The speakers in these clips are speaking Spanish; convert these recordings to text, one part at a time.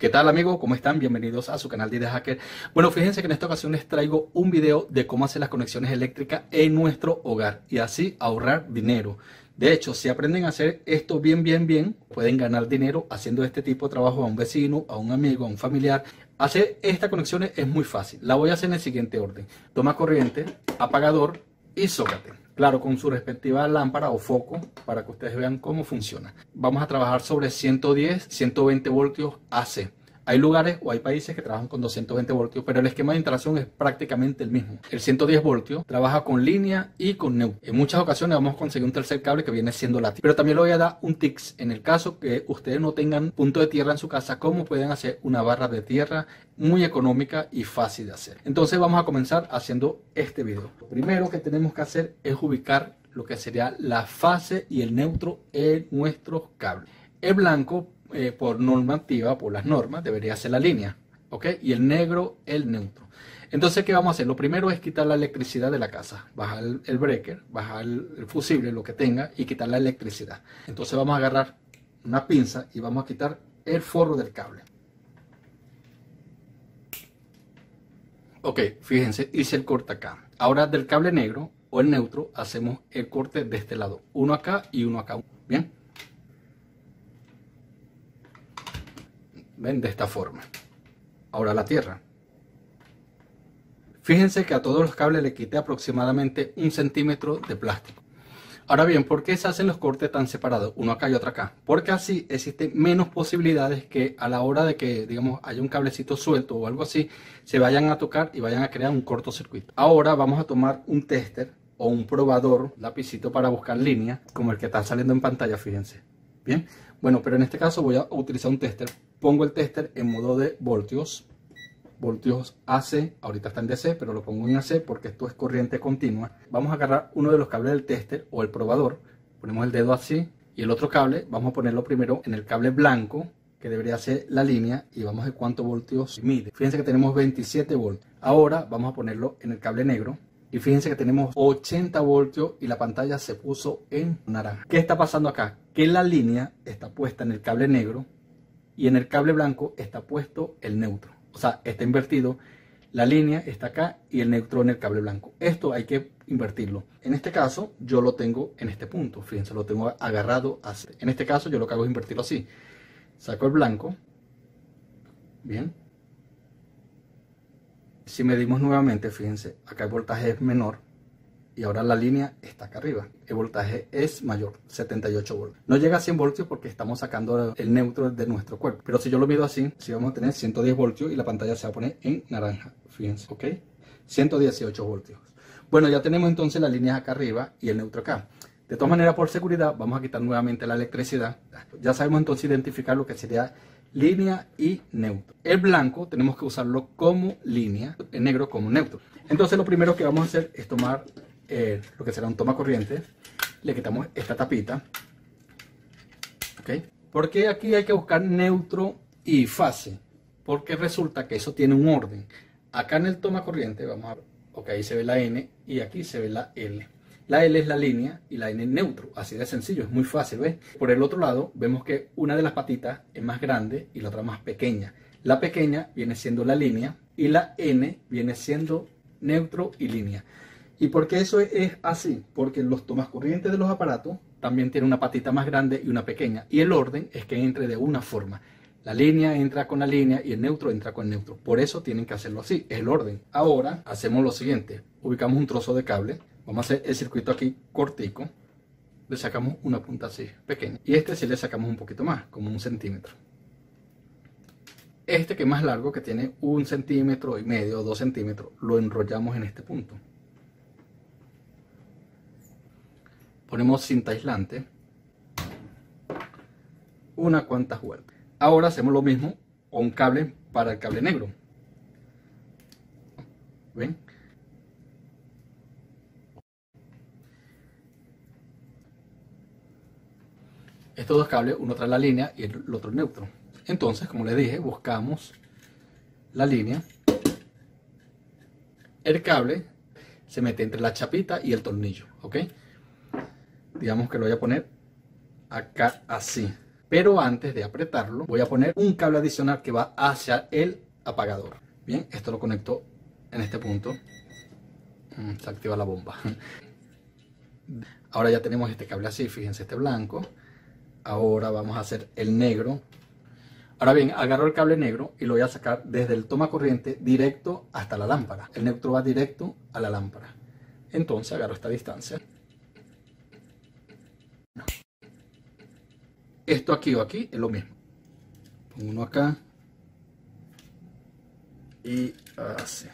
¿Qué tal amigos? ¿Cómo están? Bienvenidos a su canal de Hacker. Bueno, fíjense que en esta ocasión les traigo un video de cómo hacer las conexiones eléctricas en nuestro hogar y así ahorrar dinero. De hecho, si aprenden a hacer esto bien, pueden ganar dinero haciendo este tipo de trabajo a un vecino, a un amigo, a un familiar. Hacer estas conexiones es muy fácil. La voy a hacer en el siguiente orden. Toma corriente, apagador y zócate. Claro, con su respectiva lámpara o foco para que ustedes vean cómo funciona. Vamos a trabajar sobre 110, 120 voltios AC. Hay lugares o hay países que trabajan con 220 voltios, pero el esquema de instalación es prácticamente el mismo. El 110 voltios trabaja con línea y con neutro. En muchas ocasiones vamos a conseguir un tercer cable que viene siendo látigo. Pero también le voy a dar un tips en el caso que ustedes no tengan punto de tierra en su casa, cómo pueden hacer una barra de tierra muy económica y fácil de hacer. Entonces vamos a comenzar haciendo este video. Lo primero que tenemos que hacer es ubicar lo que sería la fase y el neutro en nuestros cables. El blanco por normativa, por las normas, debería ser la línea, ¿ok? Y el negro, el neutro. Entonces, ¿qué vamos a hacer? Lo primero es quitar la electricidad de la casa. Bajar el breaker, bajar el fusible, lo que tenga, y quitar la electricidad. Entonces vamos a agarrar una pinza y vamos a quitar el forro del cable. Ok, fíjense, hice el corte acá. Ahora del cable negro o el neutro hacemos el corte de este lado. Uno acá y uno acá. ¿Bien? ¿Ven? De esta forma. Ahora la tierra. Fíjense que a todos los cables le quité aproximadamente 1 centímetro de plástico. Ahora bien, ¿por qué se hacen los cortes tan separados? Uno acá y otro acá. Porque así existen menos posibilidades que a la hora de que, digamos, haya un cablecito suelto o algo así, se vayan a tocar y vayan a crear un cortocircuito. Ahora vamos a tomar un tester o un probador, lapicito para buscar líneas, como el que está saliendo en pantalla, fíjense. Bien, bueno, pero en este caso voy a utilizar un tester. Pongo el tester en modo de voltios AC, ahorita está en DC, pero lo pongo en AC porque esto es corriente continua. Vamos a agarrar uno de los cables del tester o el probador, ponemos el dedo así y el otro cable, vamos a ponerlo primero en el cable blanco, que debería ser la línea, y vamos a ver cuántos voltios mide. Fíjense que tenemos 27 voltios. Ahora vamos a ponerlo en el cable negro. Y fíjense que tenemos 80 voltios y la pantalla se puso en naranja. ¿Qué está pasando acá? Que la línea está puesta en el cable negro y en el cable blanco está puesto el neutro. O sea, está invertido. La línea está acá y el neutro en el cable blanco. Esto hay que invertirlo. En este caso, yo lo tengo en este punto. Fíjense, lo tengo agarrado así. En este caso, yo lo que hago es invertirlo así. Saco el blanco. Bien. Si medimos nuevamente, fíjense, acá el voltaje es menor y ahora la línea está acá arriba. El voltaje es mayor, 78 voltios. No llega a 100 voltios porque estamos sacando el neutro de nuestro cuerpo. Pero si yo lo mido así, sí vamos a tener 110 voltios y la pantalla se va a poner en naranja. Fíjense, ¿ok? 118 voltios. Bueno, ya tenemos entonces las líneas acá arriba y el neutro acá. De todas maneras, por seguridad, vamos a quitar nuevamente la electricidad. Ya sabemos entonces identificar lo que sería línea y neutro. El blanco tenemos que usarlo como línea, el negro como neutro. Entonces lo primero que vamos a hacer es tomar lo que será un toma corriente. Le quitamos esta tapita. ¿Ok? Porque aquí hay que buscar neutro y fase. Porque resulta que eso tiene un orden. Acá en el toma corriente, vamos a ver, ok, ahí se ve la N y aquí se ve la L. La L es la línea y la N es neutro, así de sencillo, es muy fácil, ¿ves? Por el otro lado vemos que una de las patitas es más grande y la otra más pequeña. La pequeña viene siendo la línea y la N viene siendo neutro y línea. ¿Y por qué eso es así? Porque los tomas corrientes de los aparatos también tienen una patita más grande y una pequeña. Y el orden es que entre de una forma. La línea entra con la línea y el neutro entra con el neutro. Por eso tienen que hacerlo así, es el orden. Ahora hacemos lo siguiente, ubicamos un trozo de cable. Vamos a hacer el circuito aquí cortico. Le sacamos una punta así, pequeña. Y este sí le sacamos un poquito más, como 1 centímetro. Este que es más largo, que tiene 1,5 centímetros o 2 centímetros, lo enrollamos en este punto. Ponemos cinta aislante. Unas cuantas vueltas. Ahora hacemos lo mismo con un cable para el cable negro. ¿Ven? Estos dos cables, uno trae la línea y el otro neutro. Entonces, como les dije, buscamos la línea. El cable se mete entre la chapita y el tornillo, ¿ok? Digamos que lo voy a poner acá así. Pero antes de apretarlo, voy a poner un cable adicional que va hacia el apagador. Bien, esto lo conecto en este punto. Se activa la bomba. Ahora ya tenemos este cable así, fíjense, este blanco. Ahora vamos a hacer el negro. Ahora bien, agarro el cable negro y lo voy a sacar desde el toma corriente directo hasta la lámpara. El neutro va directo a la lámpara. Entonces agarro esta distancia. Esto aquí o aquí es lo mismo. Pongo uno acá. Y así.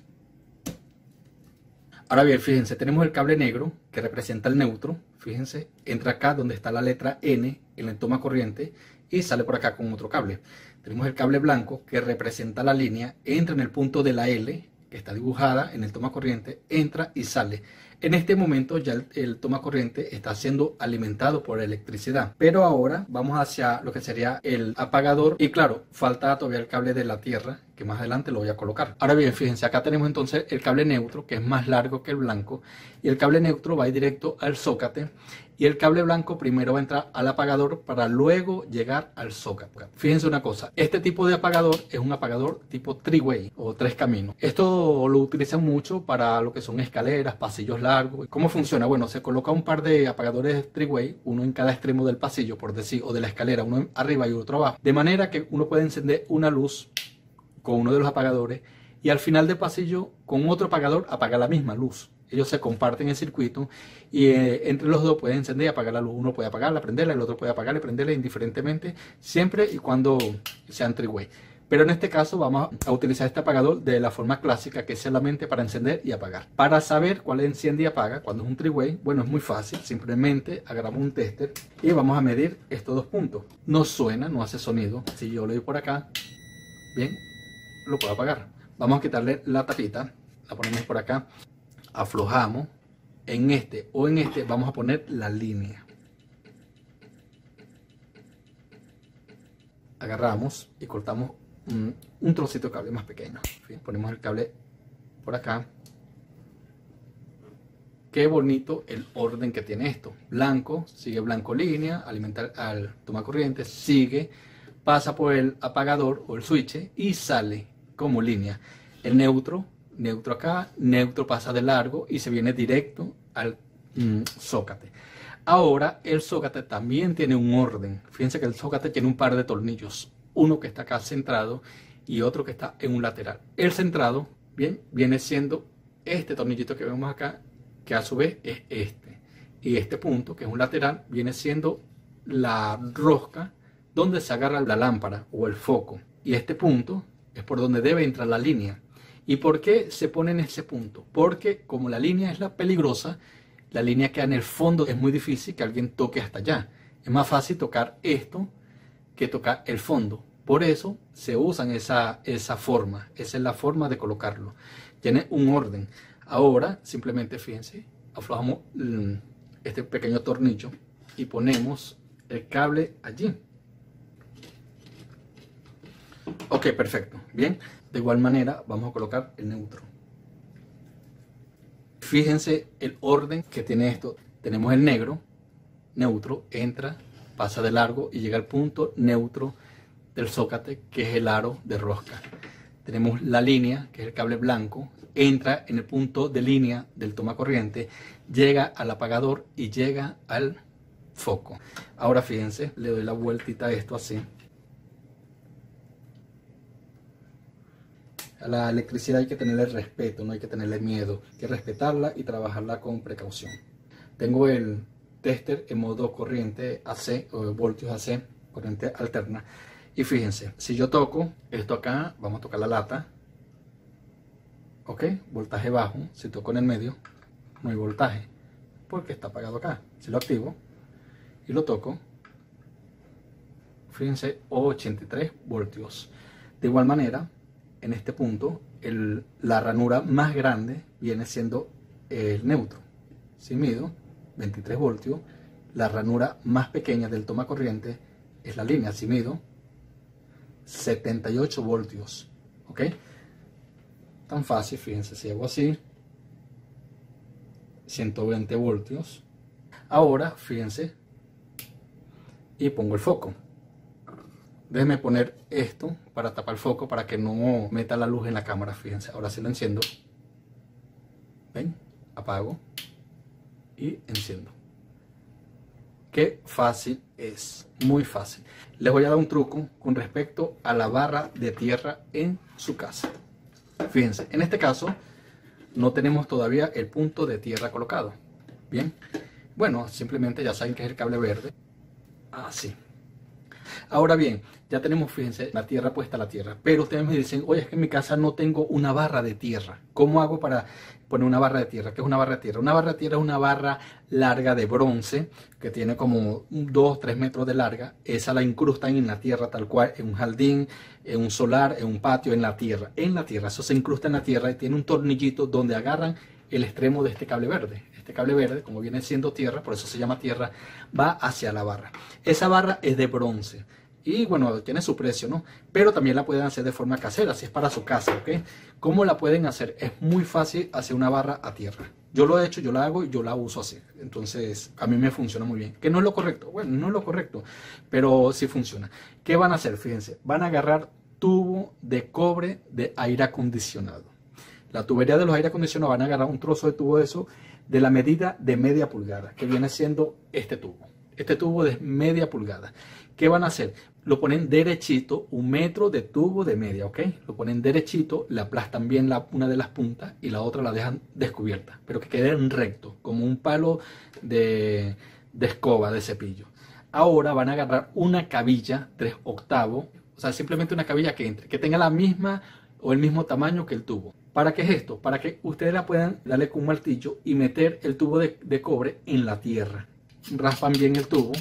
Ahora bien, fíjense, tenemos el cable negro que representa el neutro. Fíjense, entra acá donde está la letra N en el toma corriente y sale por acá con otro cable. Tenemos el cable blanco que representa la línea, entra en el punto de la L que está dibujada en el toma corriente, entra y sale. En este momento ya el toma corriente está siendo alimentado por electricidad, pero ahora vamos hacia lo que sería el apagador y claro, falta todavía el cable de la tierra que más adelante lo voy a colocar. Ahora bien, fíjense, acá tenemos entonces el cable neutro que es más largo que el blanco y el cable neutro va a ir directo al zócate y el cable blanco primero va a entrar al apagador para luego llegar al zócate. Fíjense una cosa, este tipo de apagador es un apagador tipo three-way o tres caminos. Esto lo utilizan mucho para lo que son escaleras, pasillos largos. ¿Cómo funciona? Bueno, se coloca un par de apagadores three-way, uno en cada extremo del pasillo, por decir, o de la escalera, uno arriba y otro abajo, de manera que uno puede encender una luz con uno de los apagadores y al final del pasillo con otro apagador apaga la misma luz. Ellos se comparten el circuito y entre los dos pueden encender y apagar la luz. Uno puede apagarla, prenderla, el otro puede apagarla y prenderla indiferentemente, siempre y cuando sean three-way. Pero en este caso vamos a utilizar este apagador de la forma clásica, que es solamente para encender y apagar. Para saber cuál enciende y apaga cuando es un three-way, bueno, es muy fácil. Simplemente agarramos un tester y vamos a medir estos dos puntos. No suena, no hace sonido. Si yo lo doy por acá, bien, lo puedo apagar. Vamos a quitarle la tapita, la ponemos por acá, aflojamos, en este o en este vamos a poner la línea. Agarramos y cortamos un trocito de cable más pequeño. ¿Sí? Ponemos el cable por acá. Qué bonito el orden que tiene esto. Blanco, sigue blanco línea, alimentar al toma corriente, sigue, pasa por el apagador o el switch y sale como línea. El neutro acá, neutro pasa de largo y se viene directo al zócate. Ahora el zócate también tiene un orden. Fíjense que el zócate tiene un par de tornillos, uno que está acá centrado y otro que está en un lateral. El centrado, bien, viene siendo este tornillito que vemos acá, que a su vez es este. Y este punto, que es un lateral, viene siendo la rosca donde se agarra la lámpara o el foco. Y este punto es por donde debe entrar la línea. ¿Y por qué se pone en ese punto? Porque como la línea es la peligrosa, la línea queda en el fondo, es muy difícil que alguien toque hasta allá. Es más fácil tocar esto que tocar el fondo. Por eso se usan esa forma. Esa es la forma de colocarlo. Tiene un orden. Ahora, simplemente fíjense, aflojamos este pequeño tornillo y ponemos el cable allí. Ok, perfecto. Bien. De igual manera vamos a colocar el neutro. Fíjense el orden que tiene esto. Tenemos el negro, neutro, entra, pasa de largo y llega al punto neutro del zócate, que es el aro de rosca. Tenemos la línea, que es el cable blanco, entra en el punto de línea del toma corriente, llega al apagador y llega al foco. Ahora fíjense, le doy la vueltita a esto así. A la electricidad hay que tenerle respeto, no hay que tenerle miedo, hay que respetarla y trabajarla con precaución. Tengo el tester en modo corriente AC o voltios AC, corriente alterna. Y fíjense, si yo toco esto acá, vamos a tocar la lata, ok, voltaje bajo. Si toco en el medio, no hay voltaje, porque está apagado acá. Si lo activo y lo toco, fíjense, 83 voltios. De igual manera, en este punto, la ranura más grande viene siendo el neutro. Si mido 23 voltios, la ranura más pequeña del toma corriente es la línea. Si mido 78 voltios. ¿Ok? Tan fácil, fíjense, si hago así, 120 voltios. Ahora, fíjense, y pongo el foco. Déjenme poner esto para tapar el foco, para que no meta la luz en la cámara. Fíjense, ahora sí lo enciendo. ¿Ven? Apago y enciendo. Qué fácil es, muy fácil. Les voy a dar un truco con respecto a la barra de tierra en su casa. Fíjense, en este caso no tenemos todavía el punto de tierra colocado. Bien, bueno, simplemente ya saben que es el cable verde. Así. Ahora bien, ya tenemos, fíjense, la tierra puesta a la tierra. Pero ustedes me dicen, oye, es que en mi casa no tengo una barra de tierra. ¿Cómo hago para poner una barra de tierra? ¿Qué es una barra de tierra? Una barra de tierra es una barra larga de bronce que tiene como 2-3 metros de larga. Esa la incrustan en la tierra tal cual, en un jardín, en un solar, en un patio, en la tierra. En la tierra, eso se incrusta en la tierra y tiene un tornillito donde agarran el extremo de este cable verde. Este cable verde, como viene siendo tierra, por eso se llama tierra, va hacia la barra. Esa barra es de bronce. Y bueno, tiene su precio, ¿no? Pero también la pueden hacer de forma casera, si es para su casa, ¿ok? ¿Cómo la pueden hacer? Es muy fácil hacer una barra a tierra. Yo lo he hecho, yo la hago y yo la uso así. Entonces, a mí me funciona muy bien. ¿Que no es lo correcto? Bueno, no es lo correcto, pero sí funciona. ¿Qué van a hacer? Fíjense, van a agarrar tubo de cobre de aire acondicionado. La tubería de los aire acondicionados van a agarrar un trozo de tubo de eso de la medida de media pulgada, que viene siendo este tubo. Este tubo de media pulgada. ¿Qué van a hacer? Lo ponen derechito, 1 metro de tubo de media, ¿ok? Lo ponen derechito, le aplastan bien una de las puntas y la otra la dejan descubierta, pero que quede recto, como un palo de escoba, de cepillo. Ahora van a agarrar una cabilla 3/8, o sea, simplemente una cabilla que entre, que tenga la misma o el mismo tamaño que el tubo. ¿Para qué es esto? Para que ustedes la puedan darle con un martillo y meter el tubo de cobre en la tierra. Raspan bien el tubo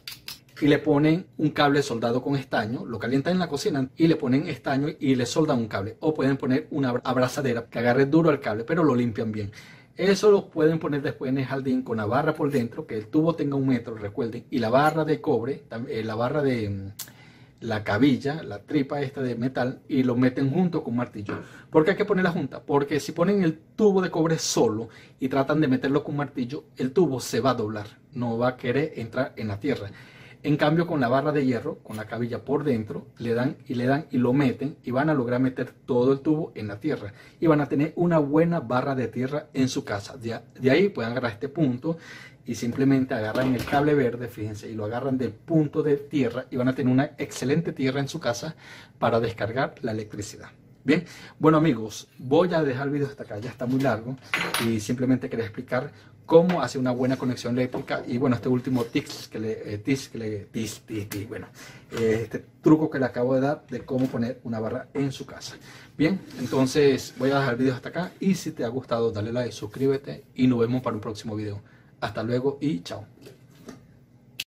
y le ponen un cable soldado con estaño, lo calientan en la cocina y le ponen estaño y le soldan un cable. O pueden poner una abrazadera que agarre duro el cable, pero lo limpian bien. Eso lo pueden poner después en el jardín con la barra por dentro, que el tubo tenga 1 metro, recuerden, y la barra de cobre, la barra de la cabilla, la tripa esta de metal, y lo meten junto con un martillo. ¿Por qué hay que ponerla junta? Porque si ponen el tubo de cobre solo y tratan de meterlo con un martillo, el tubo se va a doblar, no va a querer entrar en la tierra. En cambio, con la barra de hierro, con la cabilla por dentro, le dan y lo meten y van a lograr meter todo el tubo en la tierra. Y van a tener una buena barra de tierra en su casa. De ahí pueden agarrar este punto y simplemente agarran el cable verde, fíjense, y lo agarran del punto de tierra y van a tener una excelente tierra en su casa para descargar la electricidad. Bien, bueno amigos, voy a dejar el video hasta acá, ya está muy largo y simplemente quería explicar cómo hacer una buena conexión eléctrica y bueno, este último este truco que le acabo de dar de cómo poner una barra en su casa. Bien, entonces voy a dejar el video hasta acá y si te ha gustado dale like, suscríbete y nos vemos para un próximo video. Hasta luego y chao.